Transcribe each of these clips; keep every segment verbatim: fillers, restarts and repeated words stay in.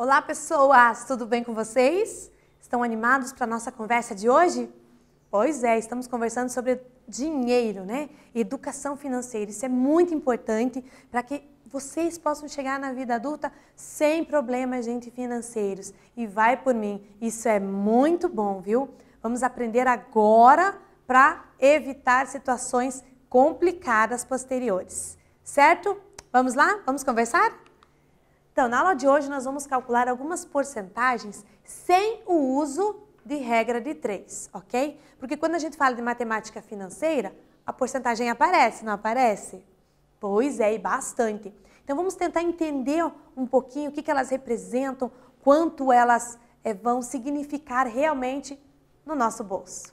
Olá, pessoas! Tudo bem com vocês? Estão animados para a nossa conversa de hoje? Pois é, estamos conversando sobre dinheiro, né? Educação financeira. Isso é muito importante para que vocês possam chegar na vida adulta sem problemas, gente, financeiros. E vai por mim, isso é muito bom, viu? Vamos aprender agora para evitar situações complicadas posteriores. Certo? Vamos lá? Vamos conversar? Então, na aula de hoje nós vamos calcular algumas porcentagens sem o uso de regra de três, ok? Porque quando a gente fala de matemática financeira, a porcentagem aparece, não aparece? Pois é, e bastante. Então vamos tentar entender um pouquinho o que, que elas representam, quanto elas é, vão significar realmente no nosso bolso.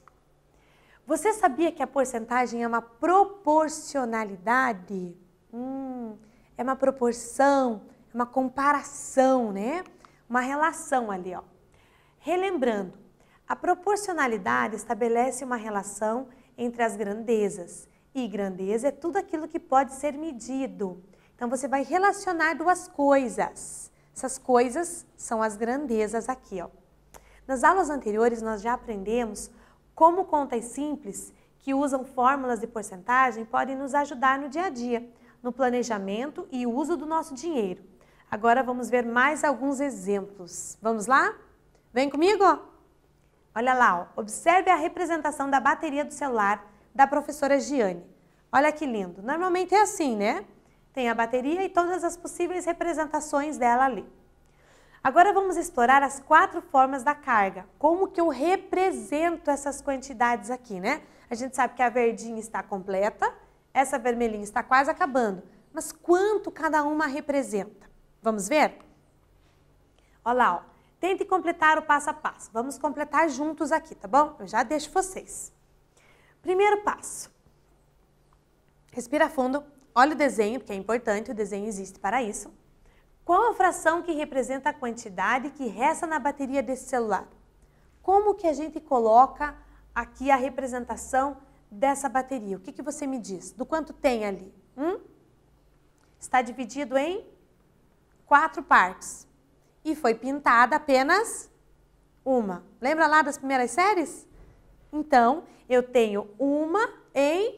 Você sabia que a porcentagem é uma proporcionalidade? Hum, é uma proporção, é uma comparação, né? Uma relação ali, ó. Relembrando, a proporcionalidade estabelece uma relação entre as grandezas. E grandeza é tudo aquilo que pode ser medido. Então, você vai relacionar duas coisas. Essas coisas são as grandezas aqui, ó. Nas aulas anteriores, nós já aprendemos como contas simples que usam fórmulas de porcentagem podem nos ajudar no dia a dia, no planejamento e uso do nosso dinheiro. Agora, vamos ver mais alguns exemplos. Vamos lá? Vem comigo? Olha lá, ó. Observe a representação da bateria do celular da professora Giane. Olha que lindo. Normalmente é assim, né? Tem a bateria e todas as possíveis representações dela ali. Agora vamos explorar as quatro formas da carga. Como que eu represento essas quantidades aqui, né? A gente sabe que a verdinha está completa, essa vermelhinha está quase acabando. Mas quanto cada uma representa? Vamos ver? Olha lá, ó. Tente completar o passo a passo. Vamos completar juntos aqui, tá bom? Eu já deixo vocês. Primeiro passo. Respira fundo. Olha o desenho, porque é importante, o desenho existe para isso. Qual a fração que representa a quantidade que resta na bateria desse celular? Como que a gente coloca aqui a representação dessa bateria? O que, que você me diz? Do quanto tem ali? Hum? Está dividido em quatro partes. E foi pintada apenas uma. Lembra lá das primeiras séries? Então, eu tenho uma em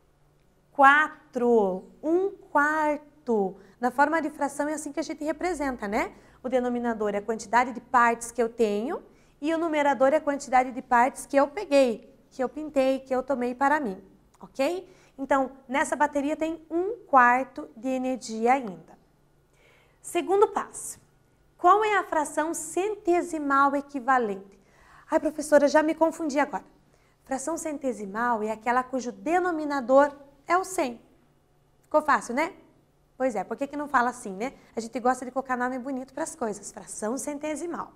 quatro. Um quarto. Na forma de fração é assim que a gente representa, né? O denominador é a quantidade de partes que eu tenho e o numerador é a quantidade de partes que eu peguei, que eu pintei, que eu tomei para mim, ok? Então, nessa bateria tem um quarto de energia ainda. Segundo passo. Qual é a fração centesimal equivalente? Ai, professora, já me confundi agora. Fração centesimal é aquela cujo denominador é o cem. Ficou fácil, né? Pois é, por que que não fala assim, né? A gente gosta de colocar nome bonito para as coisas. Fração centesimal.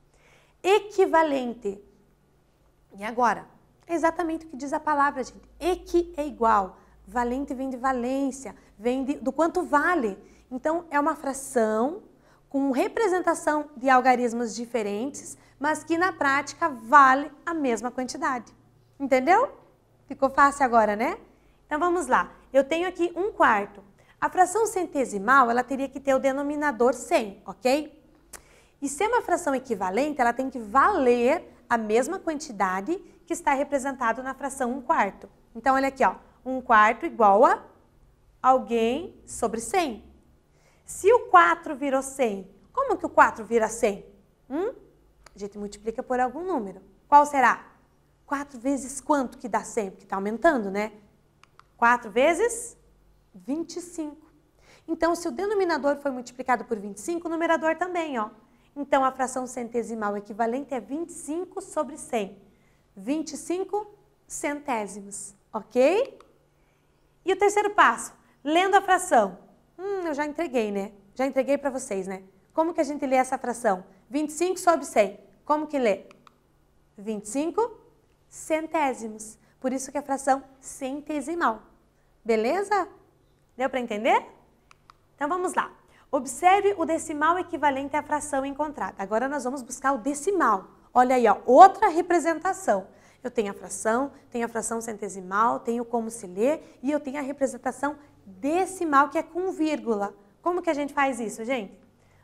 Equivalente. E agora? É exatamente o que diz a palavra, gente. Equi é igual. Valente vem de valência, vem de, do quanto vale. Então, é uma fração com representação de algarismos diferentes, mas que na prática vale a mesma quantidade. Entendeu? Ficou fácil agora, né? Então vamos lá. Eu tenho aqui um quarto. A fração centesimal, ela teria que ter o denominador cem, ok? E se é uma fração equivalente, ela tem que valer a mesma quantidade que está representado na fração um quarto. Então olha aqui, ó. um quarto igual a alguém sobre cem. Se o quatro virou cem, como que o quatro vira cem? Hum? A gente multiplica por algum número. Qual será? quatro vezes quanto que dá cem? Porque está aumentando, né? quatro vezes vinte e cinco. Então, se o denominador foi multiplicado por vinte e cinco, o numerador também, ó. Então, a fração centesimal equivalente é vinte e cinco sobre cem. vinte e cinco centésimos, ok? E o terceiro passo, lendo a fração. Hum, eu já entreguei, né? Já entreguei para vocês, né? Como que a gente lê essa fração? vinte e cinco sobre cem. Como que lê? vinte e cinco centésimos. Por isso que é a fração centesimal. Beleza? Deu para entender? Então vamos lá. Observe o decimal equivalente à fração encontrada. Agora nós vamos buscar o decimal. Olha aí, ó, outra representação. Eu tenho a fração, tenho a fração centesimal, tenho como se lê e eu tenho a representação decimal, que é com vírgula. Como que a gente faz isso, gente?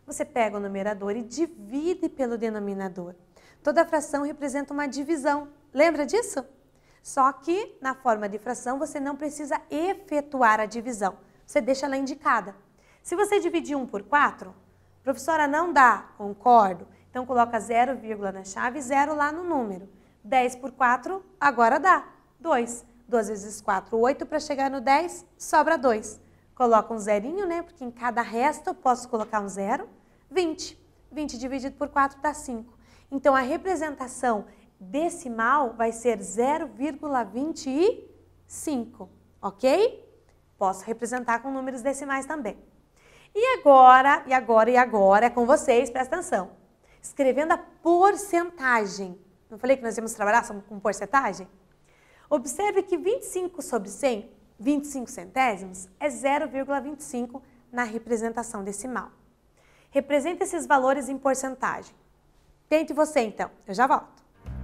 Você pega o numerador e divide pelo denominador. Toda fração representa uma divisão. Lembra disso? Só que na forma de fração você não precisa efetuar a divisão. Você deixa ela indicada. Se você dividir um por quatro, professora, não dá, concordo. Então coloca zero vírgula na chave e zero lá no número. dez por quatro, agora dá. dois. duas vezes quatro, oito. Para chegar no dez, sobra dois. Coloca um zerinho, né? Porque em cada resto eu posso colocar um zero. vinte. vinte dividido por quatro dá cinco. Então a representação decimal vai ser zero vírgula vinte e cinco, ok? Posso representar com números decimais também. E agora, e agora, e agora é com vocês, presta atenção. Escrevendo a porcentagem. Não falei que nós íamos trabalhar com porcentagem? Observe que vinte e cinco sobre cem, vinte e cinco centésimos, é zero vírgula vinte e cinco na representação decimal. Representa esses valores em porcentagem. Tente você então, eu já volto.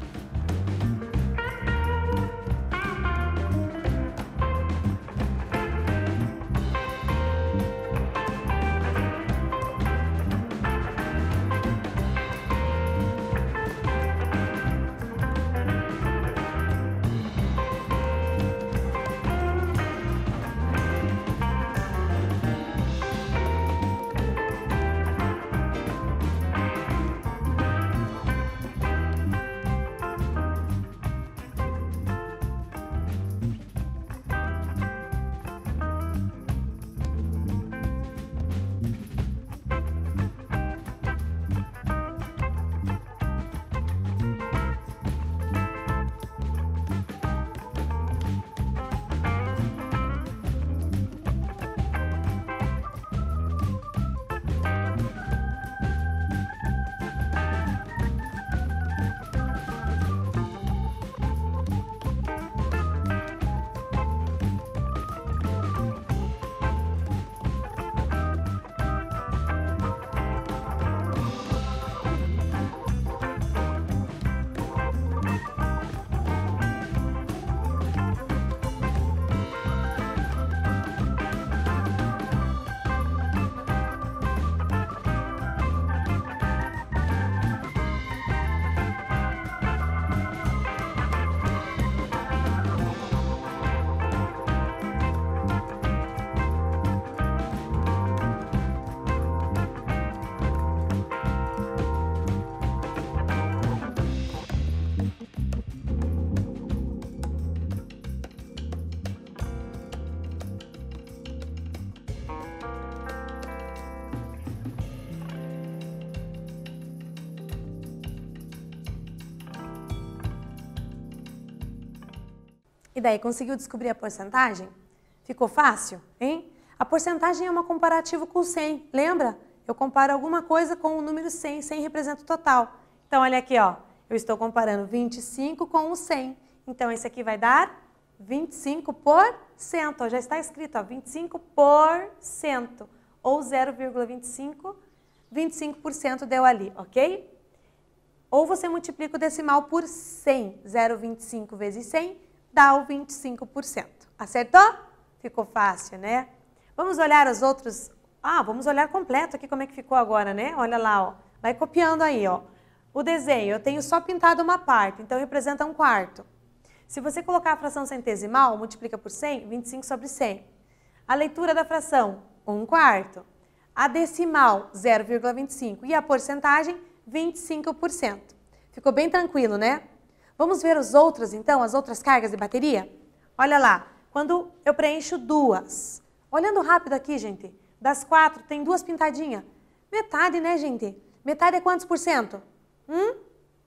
E daí, conseguiu descobrir a porcentagem? Ficou fácil, hein? A porcentagem é uma comparativa com o cem, lembra? Eu comparo alguma coisa com o número cem, cem representa o total. Então, olha aqui, ó, eu estou comparando vinte e cinco com o cem. Então, esse aqui vai dar vinte e cinco por cento. Ó, já está escrito, ó, vinte e cinco por cento. Ou zero vírgula vinte e cinco, vinte e cinco por cento deu ali, ok? Ou você multiplica o decimal por cem. zero vírgula vinte e cinco vezes cem dá o vinte e cinco por cento. Acertou? Ficou fácil, né? Vamos olhar os outros. Ah, vamos olhar completo aqui como é que ficou agora, né? Olha lá, ó. Vai copiando aí, ó. O desenho, eu tenho só pintado uma parte, então representa um quarto. Se você colocar a fração centesimal, multiplica por cem, vinte e cinco sobre cem. A leitura da fração, um quarto. A decimal, zero vírgula vinte e cinco. E a porcentagem, vinte e cinco por cento. Ficou bem tranquilo, né? Vamos ver os outros, então, as outras cargas de bateria? Olha lá, quando eu preencho duas. Olhando rápido aqui, gente, das quatro tem duas pintadinhas. Metade, né, gente? Metade é quantos por cento? Hum?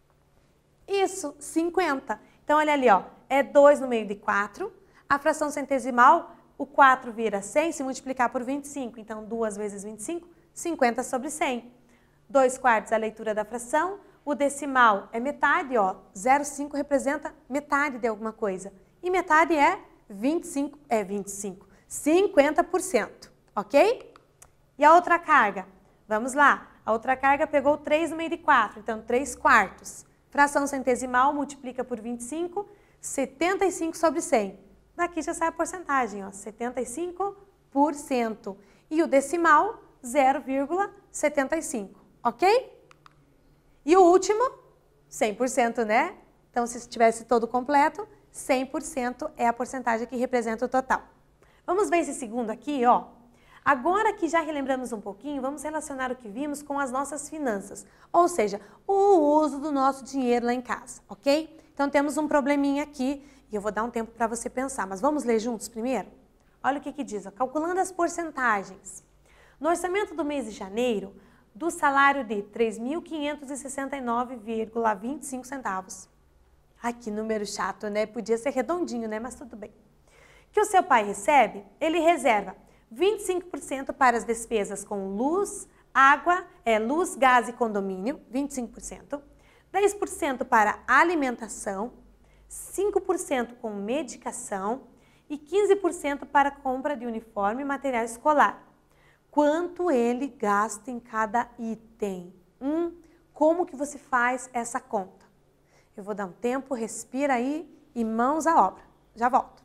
Isso, cinquenta. Então, olha ali, ó, é dois no meio de quatro. A fração centesimal, o quatro vira cem, se multiplicar por vinte e cinco. Então, duas vezes vinte e cinco, cinquenta sobre cem. dois quartos é a leitura da fração. O decimal é metade, ó, zero vírgula cinco representa metade de alguma coisa. E metade é vinte e cinco, é vinte e cinco, cinquenta por cento, ok? E a outra carga? Vamos lá, a outra carga pegou três no meio de quatro, então três quartos. Fração centesimal multiplica por vinte e cinco, setenta e cinco sobre cem. Daqui já sai a porcentagem, ó, setenta e cinco por cento. E o decimal, zero vírgula setenta e cinco, ok? E o último, cem por cento, né? Então, se estivesse todo completo, cem por cento é a porcentagem que representa o total. Vamos ver esse segundo aqui, ó. Agora que já relembramos um pouquinho, vamos relacionar o que vimos com as nossas finanças, ou seja, o uso do nosso dinheiro lá em casa, ok? Então, temos um probleminha aqui e eu vou dar um tempo para você pensar, mas vamos ler juntos primeiro? Olha o que que diz, ó, calculando as porcentagens. No orçamento do mês de janeiro, do salário de três mil quinhentos e sessenta e nove vírgula vinte e cinco centavos. Ai, que número chato, né? Podia ser redondinho, né? Mas tudo bem. Que o seu pai recebe, ele reserva vinte e cinco por cento para as despesas com luz, água, é, luz, gás e condomínio, vinte e cinco por cento. dez por cento para alimentação, cinco por cento com medicação e quinze por cento para compra de uniforme e material escolar. Quanto ele gasta em cada item? Hum, como que você faz essa conta? Eu vou dar um tempo, respira aí e mãos à obra. Já volto.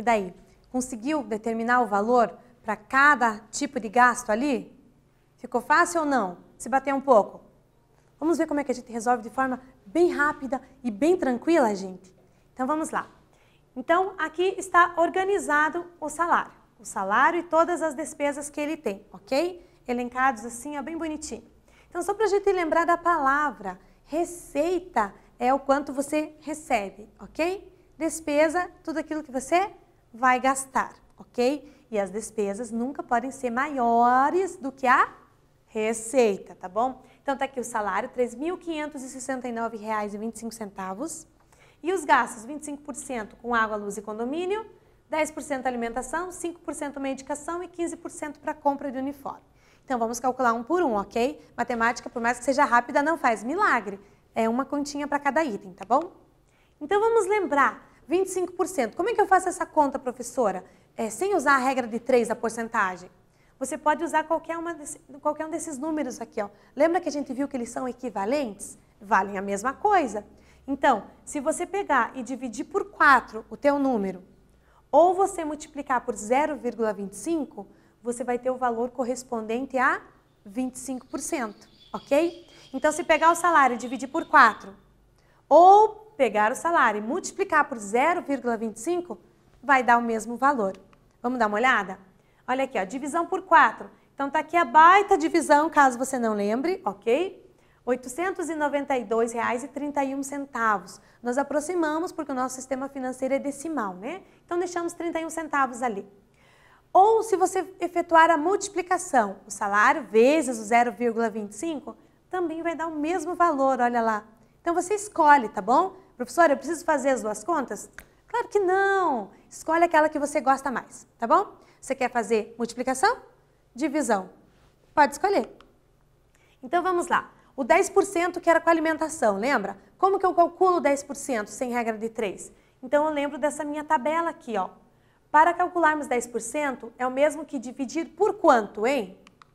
E daí? Conseguiu determinar o valor para cada tipo de gasto ali? Ficou fácil ou não? Se bater um pouco? Vamos ver como é que a gente resolve de forma bem rápida e bem tranquila, gente? Então, vamos lá. Então, aqui está organizado o salário. O salário e todas as despesas que ele tem, ok? Elencados assim, ó, bem bonitinho. Então, só para a gente lembrar da palavra, receita é o quanto você recebe, ok? Despesa, tudo aquilo que você vai gastar, ok? E as despesas nunca podem ser maiores do que a receita, tá bom? Então, tá aqui o salário, três mil quinhentos e sessenta e nove reais e vinte e cinco centavos. E os gastos, vinte e cinco por cento com água, luz e condomínio, dez por cento alimentação, cinco por cento medicação e quinze por cento para compra de uniforme. Então, vamos calcular um por um, ok? Matemática, por mais que seja rápida, não faz milagre. É uma continha para cada item, tá bom? Então, vamos lembrar, vinte e cinco por cento. Como é que eu faço essa conta, professora? É, sem usar a regra de três, a porcentagem. Você pode usar qualquer, uma desse, qualquer um desses números aqui, ó. Lembra que a gente viu que eles são equivalentes? Valem a mesma coisa. Então, se você pegar e dividir por quatro o teu número, ou você multiplicar por zero vírgula vinte e cinco, você vai ter o valor correspondente a vinte e cinco por cento, ok? Então, se pegar o salário e dividir por quatro, ou pegar o salário e multiplicar por zero vírgula vinte e cinco, vai dar o mesmo valor. Vamos dar uma olhada? Olha aqui, ó, divisão por quatro. Então, tá aqui a baita divisão, caso você não lembre, ok? oitocentos e noventa e dois reais e trinta e um centavos. Nós aproximamos porque o nosso sistema financeiro é decimal, né? Então, deixamos trinta e um centavos ali. Ou, se você efetuar a multiplicação, o salário vezes o zero vírgula vinte e cinco, também vai dar o mesmo valor, olha lá. Então, você escolhe, tá bom? Professora, eu preciso fazer as duas contas? Claro que não! Escolhe aquela que você gosta mais, tá bom? Você quer fazer multiplicação? Divisão. Pode escolher. Então, vamos lá. O dez por cento que era com alimentação, lembra? Como que eu calculo dez por cento sem regra de três? Então, eu lembro dessa minha tabela aqui, ó. Para calcularmos dez por cento, é o mesmo que dividir por quanto, hein?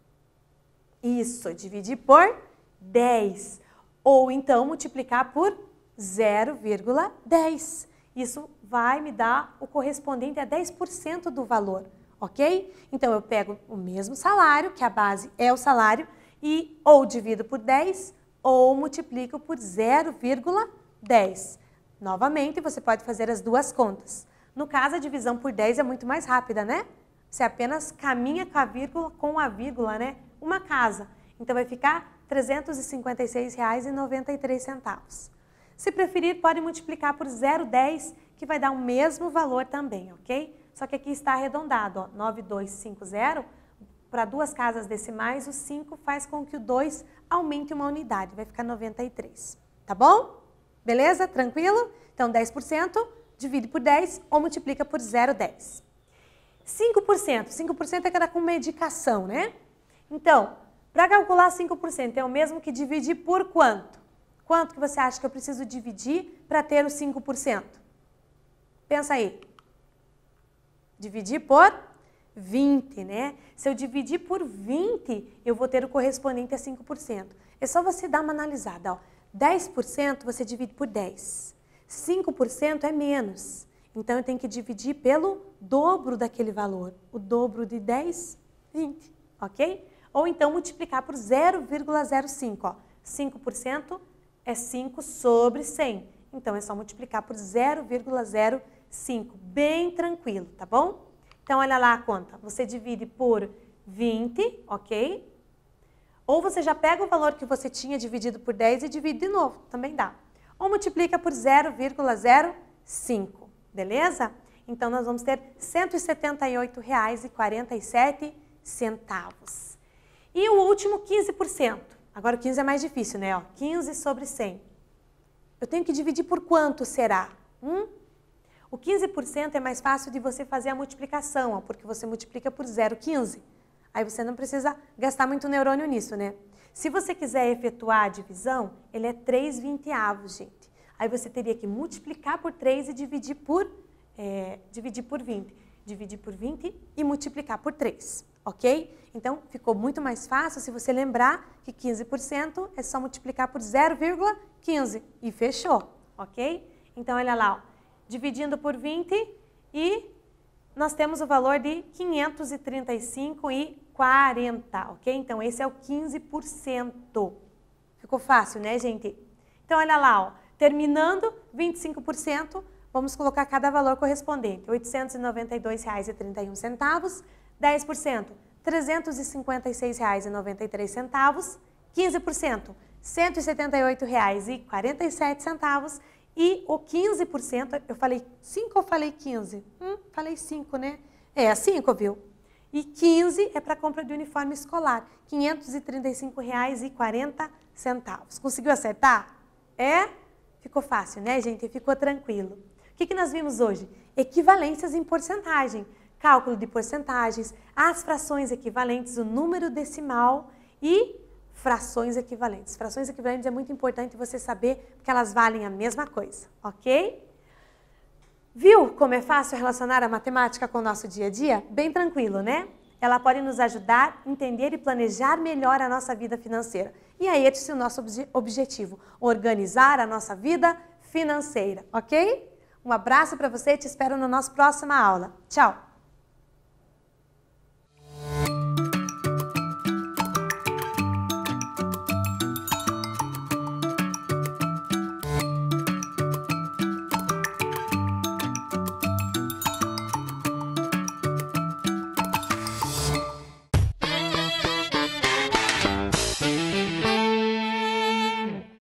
Isso, dividir por dez. Ou, então, multiplicar por zero vírgula dez. Isso vai me dar o correspondente a dez por cento do valor, ok? Então, eu pego o mesmo salário, que a base é o salário, e ou divido por dez ou multiplico por zero vírgula dez. Novamente, você pode fazer as duas contas. No caso, a divisão por dez é muito mais rápida, né? Você apenas caminha com a vírgula, com a vírgula, né? Uma casa. Então, vai ficar trezentos e cinquenta e seis reais e noventa e três centavos. Se preferir, pode multiplicar por zero vírgula dez, que vai dar o mesmo valor também, ok? Só que aqui está arredondado, ó, nove mil duzentos e cinquenta. Para duas casas decimais, o cinco faz com que o dois aumente uma unidade, vai ficar noventa e três. Tá bom? Beleza? Tranquilo? Então, dez por cento divide por dez ou multiplica por zero vírgula dez. cinco por cento. cinco por cento é que era com medicação, né? Então, para calcular cinco por cento é o mesmo que dividir por quanto? Quanto que você acha que eu preciso dividir para ter o cinco por cento? Pensa aí. Dividir por vinte, né? Se eu dividir por vinte, eu vou ter o correspondente a cinco por cento. É só você dar uma analisada, ó. dez por cento você divide por dez. cinco por cento é menos. Então, eu tenho que dividir pelo dobro daquele valor. O dobro de dez, vinte, ok? Ou então, multiplicar por zero vírgula zero cinco, ó. cinco por cento é cinco sobre cem. Então, é só multiplicar por zero vírgula zero cinco. Bem tranquilo, tá bom? Então, olha lá a conta. Você divide por vinte, ok? Ou você já pega o valor que você tinha dividido por dez e divide de novo, também dá. Ou multiplica por zero vírgula zero cinco, beleza? Então, nós vamos ter cento e setenta e oito reais e quarenta e sete centavos. E o último, quinze por cento. Agora, o quinze é mais difícil, né? Ó, quinze sobre cem. Eu tenho que dividir por quanto será? Hum? O quinze por cento é mais fácil de você fazer a multiplicação, ó, porque você multiplica por zero vírgula quinze. Aí você não precisa gastar muito neurônio nisso, né? Se você quiser efetuar a divisão, ele é três vinteavos, gente. Aí você teria que multiplicar por três e dividir por, é, dividir por vinte. Dividir por vinte e multiplicar por três, ok? Então, ficou muito mais fácil se você lembrar que quinze por cento é só multiplicar por zero vírgula quinze e fechou, ok? Então, olha lá, ó. Dividindo por vinte e nós temos o valor de quinhentos e trinta e cinco reais e quarenta centavos, ok? Então, esse é o quinze por cento. Ficou fácil, né, gente? Então, olha lá, ó, terminando vinte e cinco por cento, vamos colocar cada valor correspondente. oitocentos e noventa e dois reais e trinta e um centavos, dez por cento, trezentos e cinquenta e seis reais e noventa e três centavos, quinze por cento, cento e setenta e oito reais e quarenta e sete centavos e o quinze por cento, eu falei cinco ou falei quinze? Hum, falei cinco, né? É, cinco, viu? E quinze é para compra de uniforme escolar, quinhentos e trinta e cinco reais e quarenta centavos. Conseguiu acertar? É? Ficou fácil, né, gente? Ficou tranquilo. O que, que nós vimos hoje? Equivalências em porcentagem, cálculo de porcentagens, as frações equivalentes, o número decimal e frações equivalentes. Frações equivalentes é muito importante você saber, porque elas valem a mesma coisa, ok? Viu como é fácil relacionar a matemática com o nosso dia a dia? Bem tranquilo, né? Ela pode nos ajudar a entender e planejar melhor a nossa vida financeira. E é esse o nosso obje- objetivo, organizar a nossa vida financeira, ok? Um abraço para você e te espero na nossa próxima aula. Tchau!